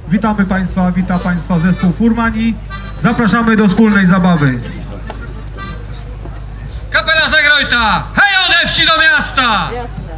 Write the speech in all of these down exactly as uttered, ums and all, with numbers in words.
Witamy Państwa, wita Państwa zespół Furmani. Zapraszamy do wspólnej zabawy. Kapela Zagrojta! Hej, ode wsi do miasta! Jasne.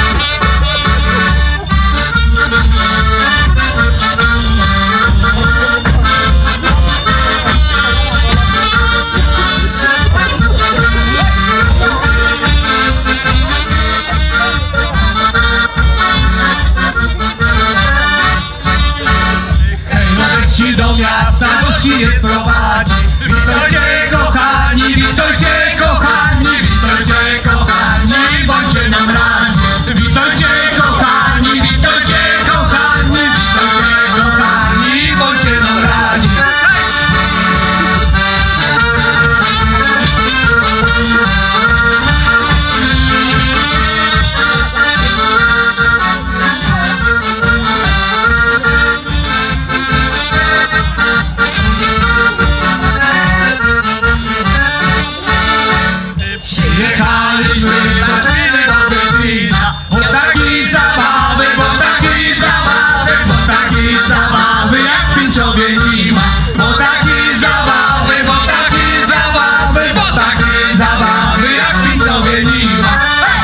Do miasta gości je prowadzi. Witajcie kochani, witajcie kochani, witajcie kochani, bądźcie nam radzi. Witajcie kochani, witajcie kochani, witajcie kochani, bądźcie nam radzi. Przyjechaliśmy na chwilę do wina, bo takiej zabawy, bo takiej zabawy, bo takiej zabawy jak Pińczowie nie ma. Bo takiej zabawy, bo takiej zabawy, bo takiej zabawy jak Pińczowie nie ma.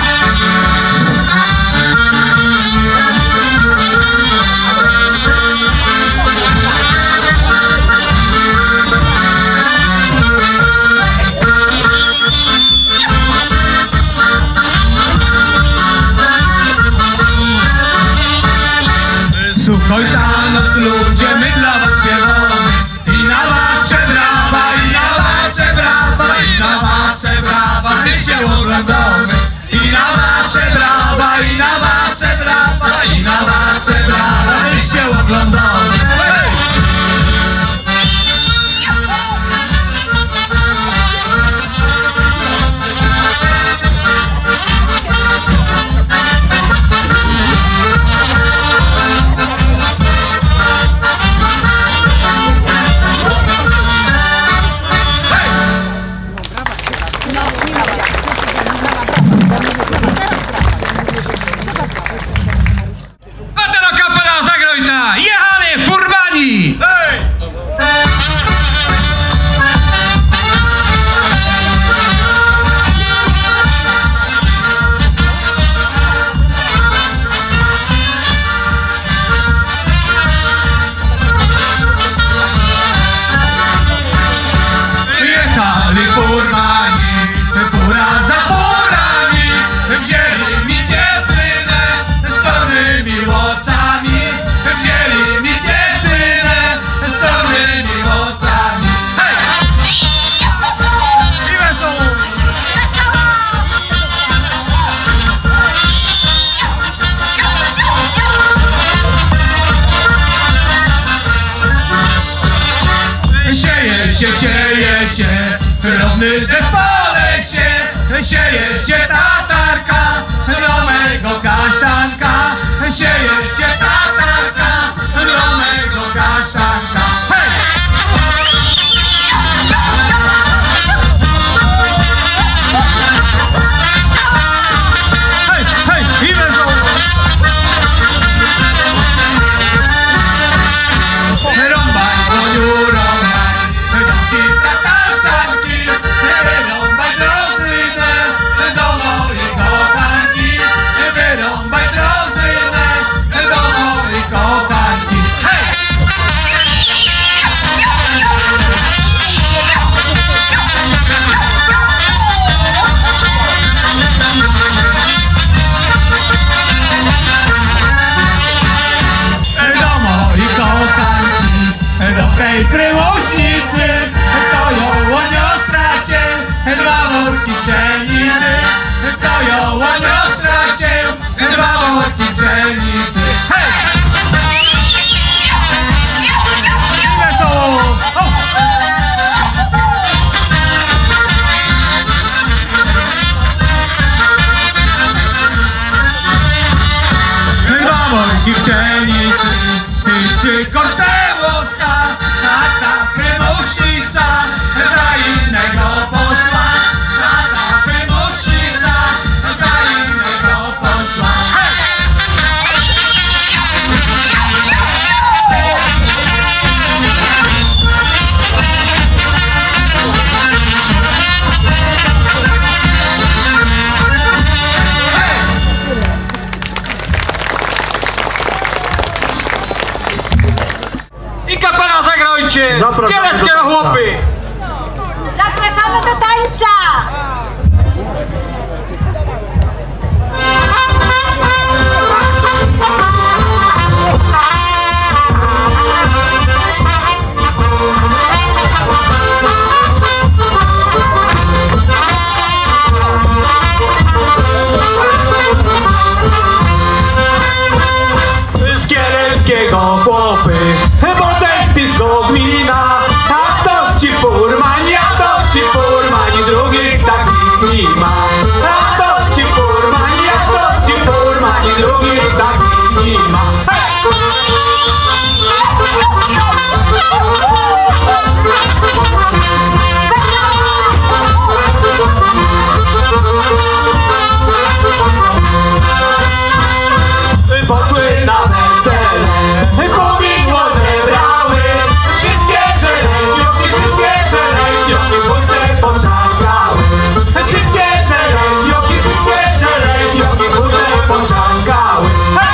Suchoj ta noc ludzie, my dla was śpiewamy. I na wasze brawa, i na wasze brawa, i na wasze brawa, my się oglądamy. I na wasze brawa, i na wasze brawa, i na wasze brawa, my się oglądamy. Hej! Słuchajcie, Zapraszamy kieleckie do tańca. chłopy! Zapraszamy do tańca! Z kieleckiego chłopy, bo ten pisko gmina. A to ci furmani, a to ci furmani, drugich takich nie ma. A to ci furmani, a to ci furmani, drugich takich nie ma. Poszły na wesele, powidło zebrały. Wszystkie żeleźnioki, wszystkie żeleźnioki, buce potrzaskały. Wszystkie żeleźnioki, wszystkie żeleźnioki, buce potrzaskały.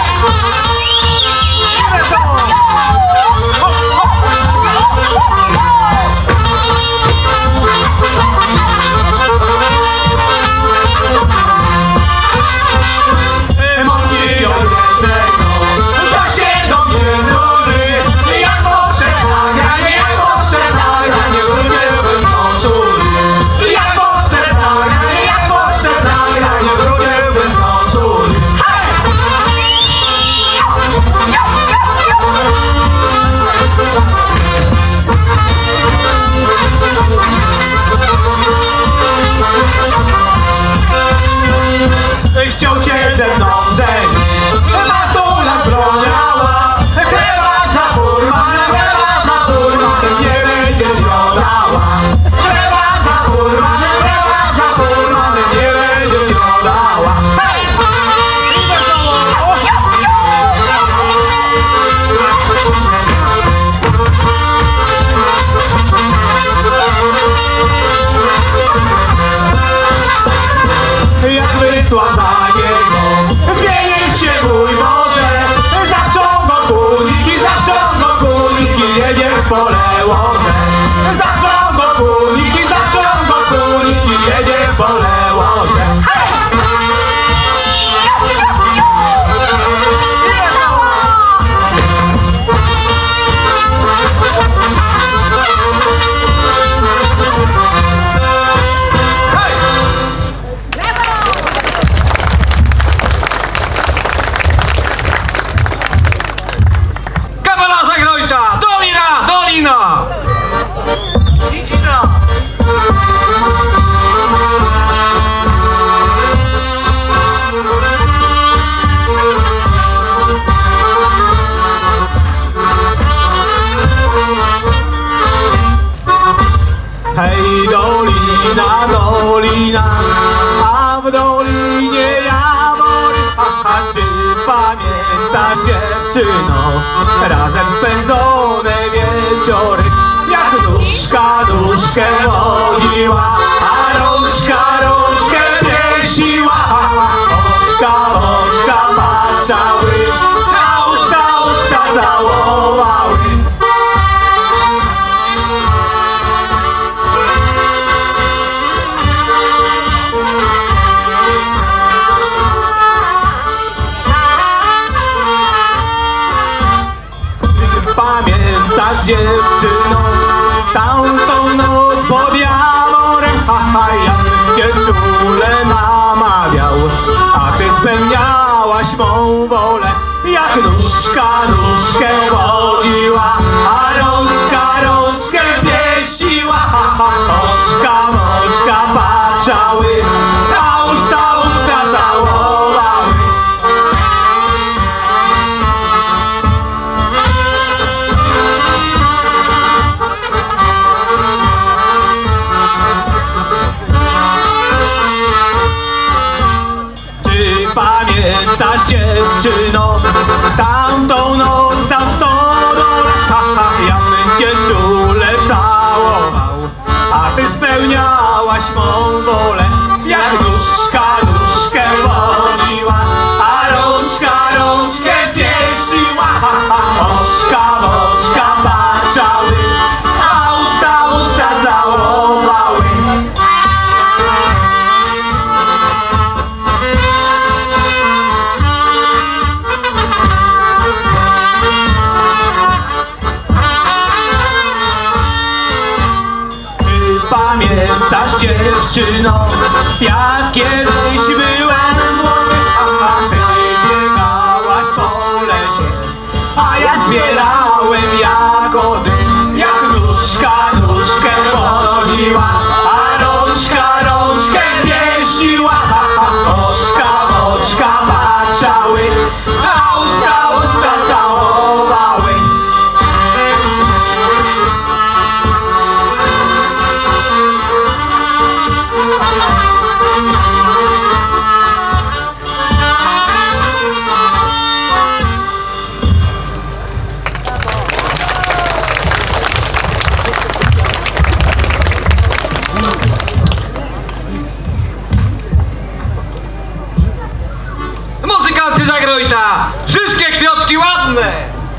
Mąki odjednego, to się do mnie wróży. Jak poszedł na granie, jak poszedł na granie, wrócił bez konsuly. Jak poszedł na granie, jak poszedł na granie, wrócił bez konsuly. Chciał cię ze mną żenić, matula zbroniała. Chleba za furmanem, chleba za furmanem, nie będziesz miodała. Chleba za furmanem, chleba za furmanem, nie będziesz miodała. Hej! Jak wysła za niego, zmienisz się mój Boże. Zaprzągo kuniki, zaprzągo kuniki, jedzie w pole łoże. Zaprzągo kuniki, zaprzągo kuniki, jedzie w pole łoże. Kapela Zagrojta! Dolina! Dolina! Hej, dolina, dolina, a w dolinie jawory. A czy pamiętasz, dziewczyno, razem spędzone wieczory? Jak nóżka nóżkę wodziła, a rączka rączkę piesiła. Oczka oczka patrzały, na usta usta całowały. Pamiętasz, dziewczyno, tamtą noc pod jaworem? Haha, ja cię czule namawiał, a ty spełniałaś mą wolę. Jak nóżka nóżkę wodziła, a rączka rączkę pieściła. Haha, oczka oczka patrzały, a usta usta całowały. Pamiętasz, dziewczyno, tamtą noc tam w stodole? Haha, ja bym cię czule całował, a ty spełniałaś mą wolę. Jak nóżka nóżkę wodziła, a rączka rączkę pieszyła. Haha, oczka oczka patrzały, dziewczyno, jak kiedyś byłem młody, a ty biegałaś po lesie, a ja zbierałem jagody, jak nóżka nóżkę ponodziła, a rączka rączkę pieściła, oczka oczka patrzały, a usta usta całowały. Muzykanty Zagrojta, wszystkie kwiatki ładne!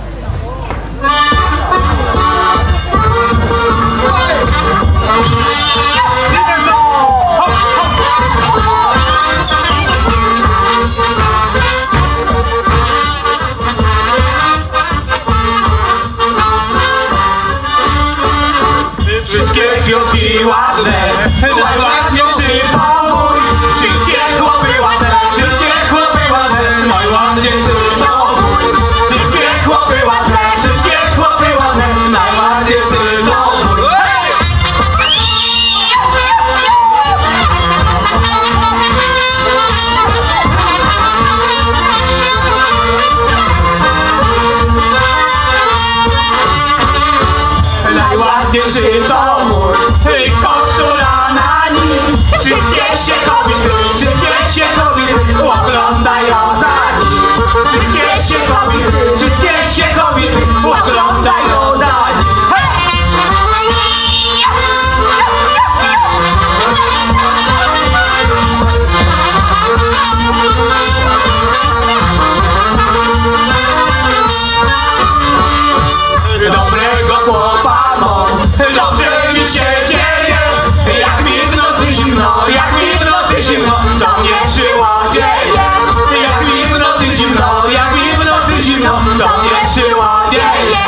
Wszystkie kwiatki ładne, najładniejszy powój. Wszystkie chłopy ładne, wszystkie chłopy ładne, najładniejszy powój. Wszystkie chłopy ładne, wszystkie chłopy ładne, najładniejszy powój. Najładniejszy to mój koszula na nim. Wszystkie się kobiety, wszystkie się kobiety oglądają za nim. Wszystkie się kobiety, wszystkie się kobiety oglądają za nim. Dobrego chłopa mam, dobrze mi się dzieje. Jak mi w nocy zimno, jak mi w nocy zimno, to mnie przyłodzieje. Jak mi w nocy zimno, jak mi w nocy zimno, to mnie przyłodzieje.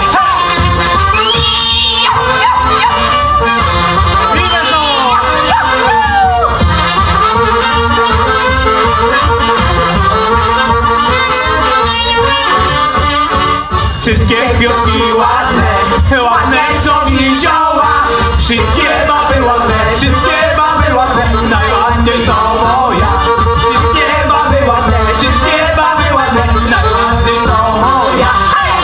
Wszystkie kwiatki ładne, ładne co mi zioła. Wszystkie baby ładne, wszystkie baby ładne, najładniej są moja. Wszystkie baby ładne, wszystkie baby ładne, najładniej są moja.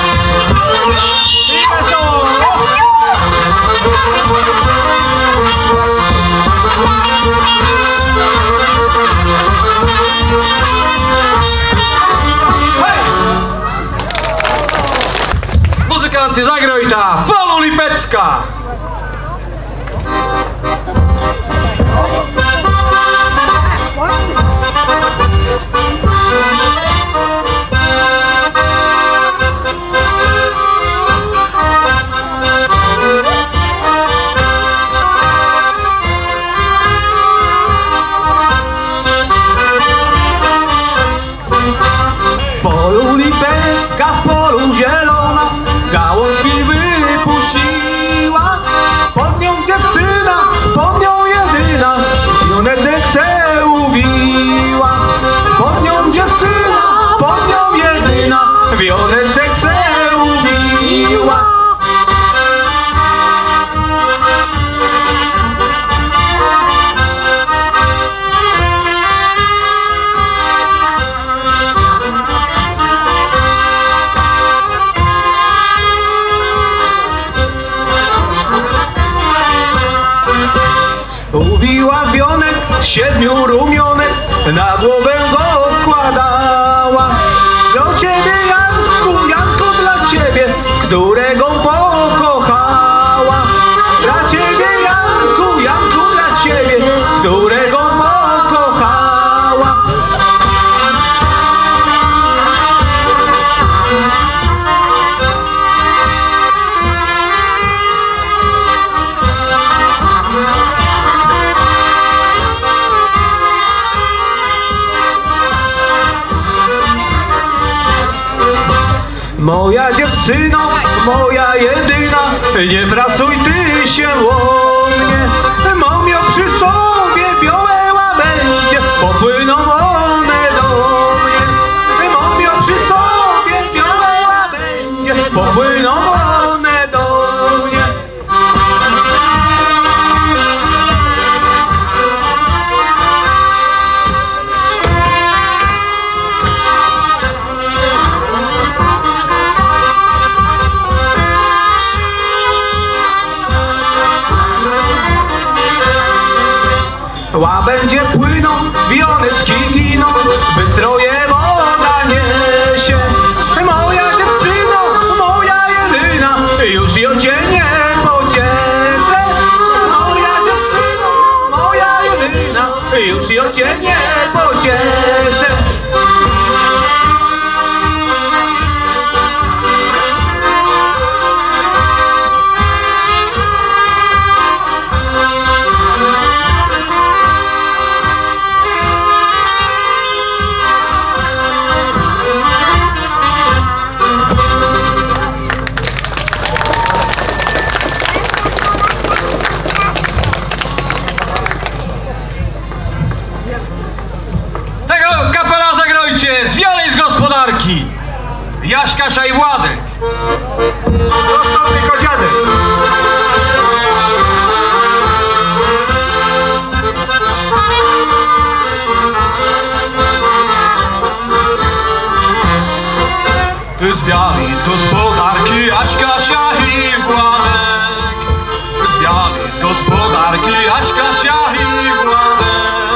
Muzykanty Zagrojta, Polu Lipecka! Polu Lipecka, w polu zielona, gałązki wypuściła. Pod nią dziewczyna, pod nią jedyna, pioneczek se uwiła. Pod nią dziewczyna, pod nią jedyna, pioneczek se uwiła. Uwiła wionek siedmiu rumionek, na głowę go składała. Do ciebie Janku, Janku, dla ciebie, którego pokochała. Dla ciebie Janku, Janku, dla ciebie, którego pokochała. Moja dziewczyno, moja jedyna, nie frasuj ty się o mnie. Mam ją przy sobie popłyną one do mnie. Łabędzie płyną, wioneczki giną, bystroje woda niesie. Moja dziewczyno, moja jedyna, już ją cię nie pocieszę. Moja dziewczyno, moja jedyna, już ją cię nie pocieszę. Z Jolej z gospodarki! Jaś, Kasia i Władek! Został tylko dziadek. Z Jolej z gospodarki, Jaś, Kasia i Władek! Z Jolej z gospodarki, Jaś, Kasia i Władek!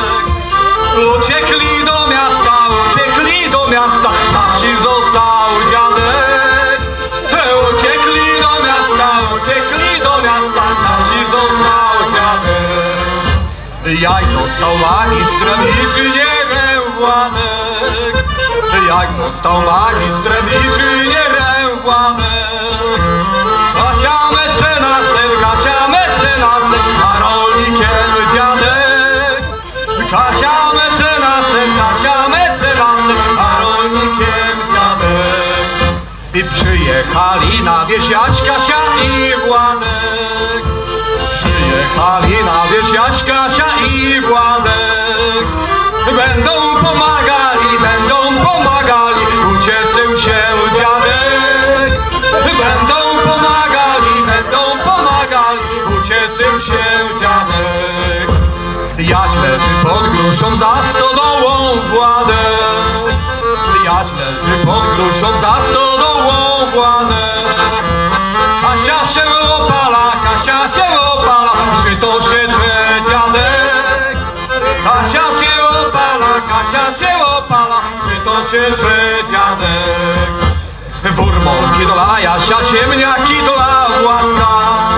Uciekli do miasta, uciekli do miasta, na wsi został dziadek. Uciekli do miasta, uciekli do miasta, na wsi został dziadek. Jak został magistrem inżynierem Władek, jak został magistrem inżynierem Władek. Kasia mecenasem, Kasia mecenasem, a rolnikiem dziadek. Kasia mecenasem, Kasia mecenasem, a rolnikiem dziadek. I przyjechali na wieś Jaś, Kasia i Władek. Przyjechali na wieś Jaś, Kasia i Władek. Będą pomagali, będą pomagali, ucieszył się dziadek. Będą pomagali, będą pomagali, ucieszył się dziadek. Jaś leży pod gruszą za stodołą Władek. Jaś leży pod gruszą za stodołą Władek. Kasia się opala, Kasia się opala, przy to się drze dziadek. Kasia się opala, Kasia się opala, przy to się drze dziadek. Wurmonki dola Jasia, ziemniaki dola Władka.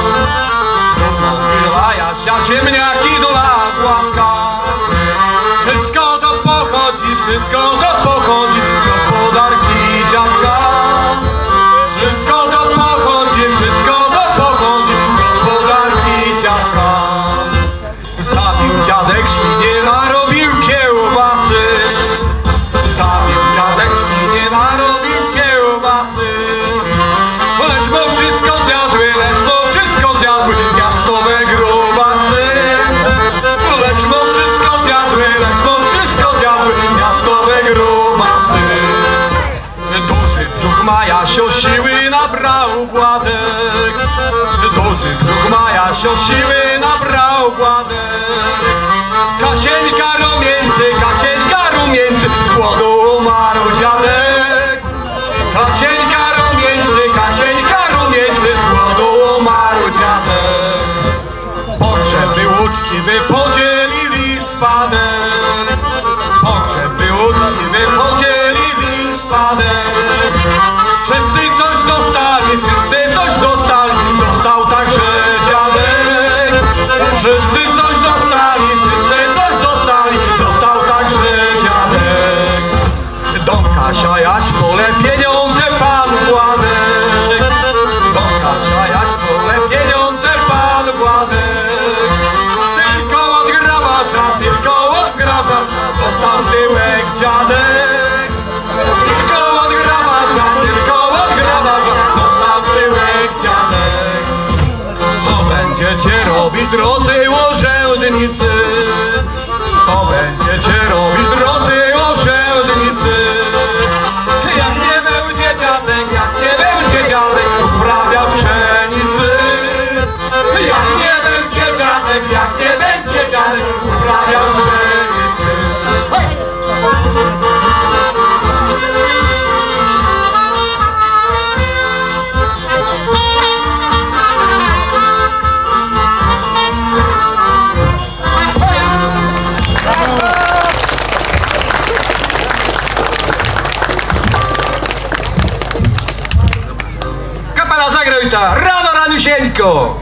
Wurmonki dola Jasia, ziemniaki dola Władka. Wszystko to pochodzi, wszystko to pochodzi z gospodarki dziadka. Wszystko to pochodzi, wszystko to pochodzi z gospodarki dziadka. Zabił dziadek świnie, narobił kiełbasy. Zabił dziadek świnie, narobił kiełbasy. Lecz bo wszystko zjadły, lecz bo wszystko zjadły miastowe grubasy. Lecz bo wszystko zjadły, lecz bo wszystko zjadły miastowe grubasy. Duży brzuch ma Jasio, siły nabrał Władek. Duży brzuch ma Jasio, siły nabrał Władek. Kasieńka rumieńcy, Kasieńka rumieńcy, z głodu umarł dziadek. Kasieńka rumieńcy, Kasieńka rumieńcy, z głodu umarł dziadek. Pogrzeb był uczciwy, podzielili spadek. Pogrzeb był uczciwy, podzielili spadek. Wszyscy coś dostali, wszyscy coś dostali, dostał także dziadek. Wszyscy coś dostali, wszyscy coś dostali, dostał także dziadek. Dom Kasia, Jaś, pole, pieniądze, pan Władek. Dom Kasia, Jaś, pole, pieniądze, pan Władek. Tylko od grabarza, tylko od grabarza, dostał tyłek dziadek. Tylko od grabarza, tylko od grabarza, dostał tyłek dziadek. Co będziecie robić, drodzy urzędnicy? Co będziecie robić, drodzy urzędnicy? Jak nie będzie dziadek, jak nie będzie dziadek, święta, rano raniusieńko!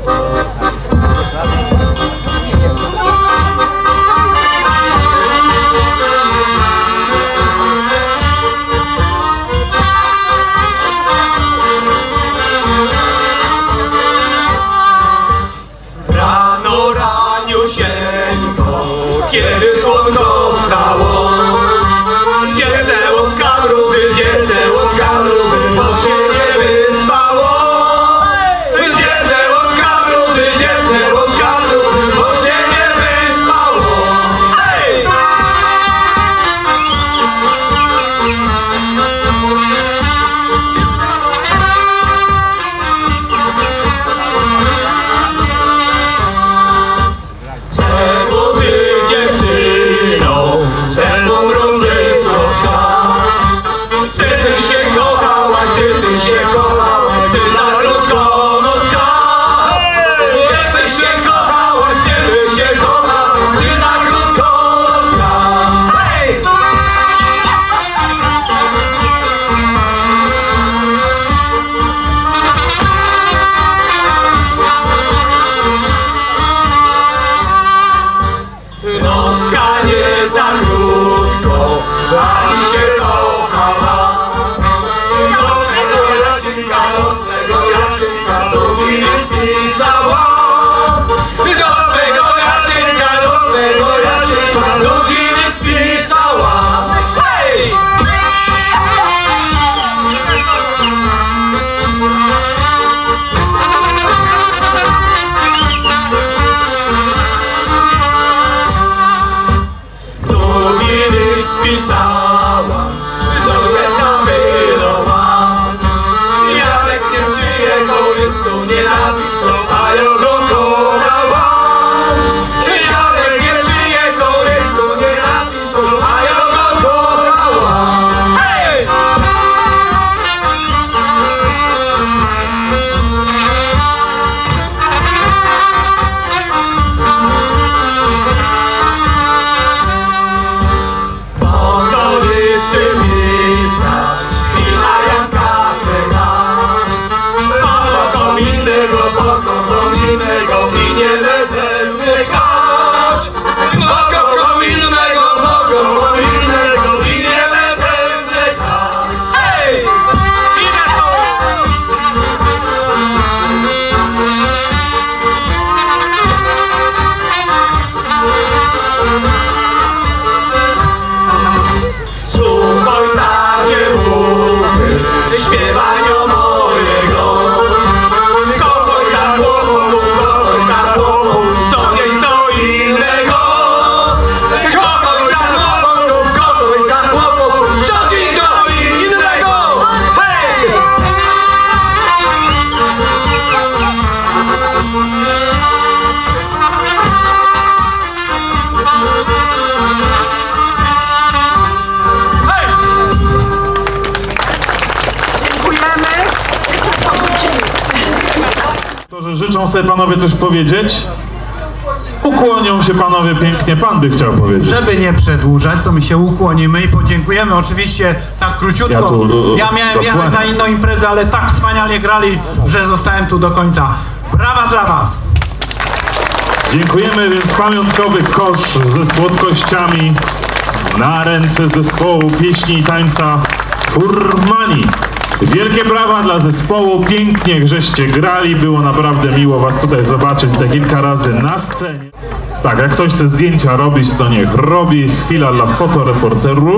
Rano raniusieńko, kiedy słonko wstało, dziecęło z kamruzy, dziecęło z kamruzy, bo się nie wyspało. Dziecęło z kamruzy, dziecęło z kamruzy, bo się nie wyspało. Hej! Czemu ty, dziewczyno, ze mną rozrywka? Ty, ty się kochałaś, ty, ty się kochałaś, ty na krótko nocka. Ty, ty się kochałaś, ty, ty się kochałaś, ty na krótko nocka. Hej! Nocka nie za krótko, ani się kochała. Nocnego Jasinka, nocnego Jasinka, drugi nie spisała. Nocnego Jasinka, nocnego Jasinka, drugi nie spisała. Hej! Drugi spisała, zdążę wylała. Janek nie przyjechał, listu nie napisał, a ja go kochałam. Janek nie przyjechał, listu nie napisał, a ja go kochałam. Hej! Po co listy pisać i na Janka czekać? Po co kominnego, po co kominnego i nie będę zmykać? Po co kominnego, po co kominnego i nie będę zmykać? Hej! I na to! Słuchaj na dziewuchy, śpiewania mojego. Kochaj na chłopu, kochaj na chłopu, co dzień to innego. Kochaj na chłopu, kochaj na chłopu, co dzień to innego. Hej! Hej! To, że życzą sobie panowie coś powiedzieć, ukłonią się panowie pięknie, pan by chciał powiedzieć. Żeby nie przedłużać, to my się ukłonimy i podziękujemy. Oczywiście tak króciutko. Ja tu, Ja miałem zasłaniam. jechać na inną imprezę, ale tak wspaniale grali, że zostałem tu do końca. Brawa dla was! Dziękujemy, więc pamiątkowy kosz ze słodkościami na ręce zespołu pieśni i tańca Furmani. Wielkie brawa dla zespołu, pięknie żeście grali, było naprawdę miło was tutaj zobaczyć te kilka razy na scenie. Tak, jak ktoś chce zdjęcia robić, to niech robi. Chwila dla fotoreporterów.